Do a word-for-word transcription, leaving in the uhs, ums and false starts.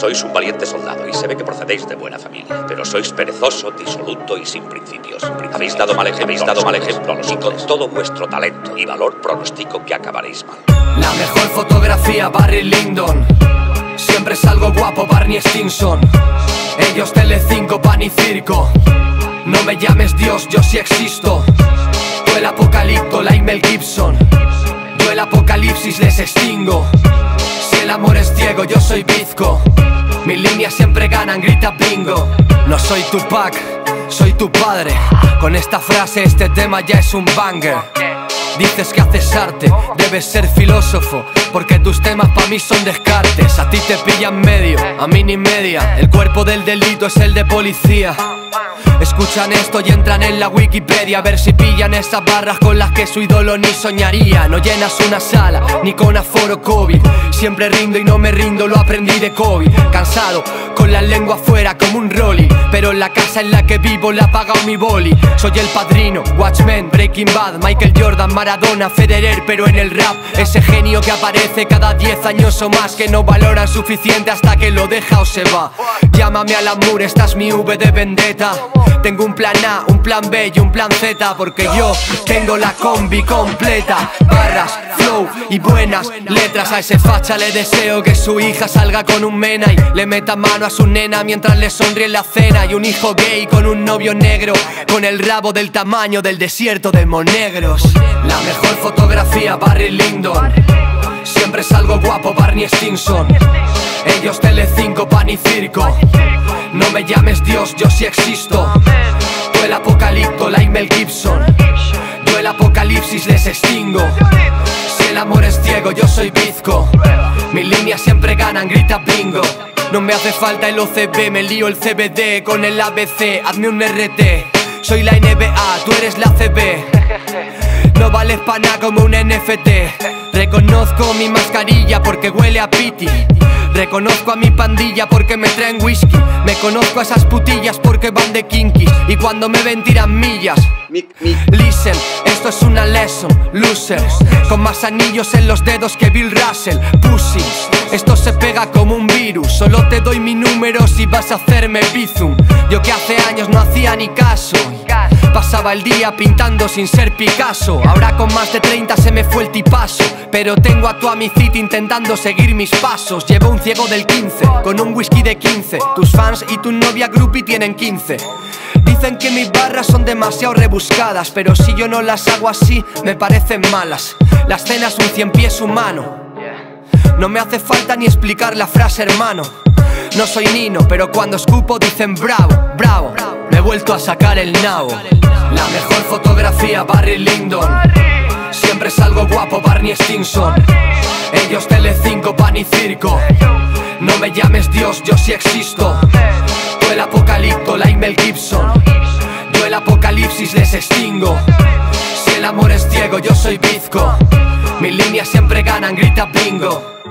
Sois un valiente soldado y se ve que procedéis de buena familia, pero sois perezoso, disoluto y sin principios. Habéis dado mal ejemplo, habéis dado mal ejemplo a los hijos. Con todo vuestro talento y valor pronostico que acabaréis mal. La mejor fotografía, Barry Lyndon. Siempre salgo guapo, Barney Stinson. Ellos Telecinco, pan y circo. No me llames Dios, yo sí existo. Tú el apocalipto, la Mel Gibson. Yo el apocalipsis les extingo. Si el amor es ciego, yo soy bizco. Mis líneas siempre ganan, grita bingo. No soy Tupac, soy tu padre. Con esta frase este tema ya es un banger. Dices que haces arte, debes ser filósofo, porque tus temas pa' mí son descartes. A ti te pillan medio, a mí ni media. El cuerpo del delito es el de policía. Escuchan esto y entran en la Wikipedia a ver si pillan esas barras con las que su ídolo ni soñaría. No llenas una sala, ni con aforo COVID. Siempre rindo y no me rindo, lo aprendí de COVID. Cansado, con la lengua afuera como un rolly, pero en la casa en la que vivo la ha pagado mi boli. Soy el padrino, Watchmen, Breaking Bad, Michael Jordan, Maradona, Federer, pero en el rap ese genio que aparece cada diez años o más, que no valoran suficiente hasta que lo deja o se va. Llámame al amor, esta es mi V de vendetta. Tengo un plan A, un plan B y un plan Z, porque yo tengo la combi completa. Barras, flow y buenas letras. A ese facha le deseo que su hija salga con un mena y le meta mano a su nena mientras le sonríe en la cena. Y un hijo gay con un novio negro, con el rabo del tamaño del desierto de Monegros. La mejor fotografía, Barry Lyndon. Siempre salgo guapo, Barney Stinson. Ellos Telecinco, pan y circo. No me llames Dios, yo sí existo. Tú el apocalipto, la Mel Gibson. Yo el apocalipsis les extingo. Si el amor es ciego, yo soy bizco. Mis líneas siempre ganan, grita bingo. No me hace falta el O C B, me lío el C B D con el A B C, hazme un R T. Soy la N B A, tú eres la C B. No vales pa' nada como un N F T. Reconozco mi mascarilla porque huele a piti. Reconozco a mi pandilla porque me traen whisky. Me conozco a esas putillas porque van de kinky. Y cuando me ven tiran millas. Listen, esto es una lesson, losers. Con más anillos en los dedos que Bill Russell. Pussy, esto se pega como un virus. Solo te doy mi número si vas a hacerme bizum. Yo que hace años no hacía ni caso. Pasaba el día pintando sin ser Picasso. Ahora con más de treinta se me fue el tipazo, pero tengo a tu amicita intentando seguir mis pasos. Llevo un ciego del quince, con un whisky de quince. Tus fans y tu novia groupie tienen quince. Dicen que mis barras son demasiado rebuscadas, pero si yo no las hago así, me parecen malas. La escena es un cien pies humano. No me hace falta ni explicar la frase, hermano. No soy Nino, pero cuando escupo dicen bravo, bravo. Me he vuelto a sacar el nabo. La mejor fotografía, Barry Lyndon. Siempre salgo guapo, Barney Stinson. Ellos Telecinco, pan y circo. No me llames Dios, yo sí existo. Tú el apocalipto, la Mel Gibson. Yo el apocalipsis les extingo. Si el amor es ciego, yo soy bizco. Mis líneas siempre ganan, grita bingo.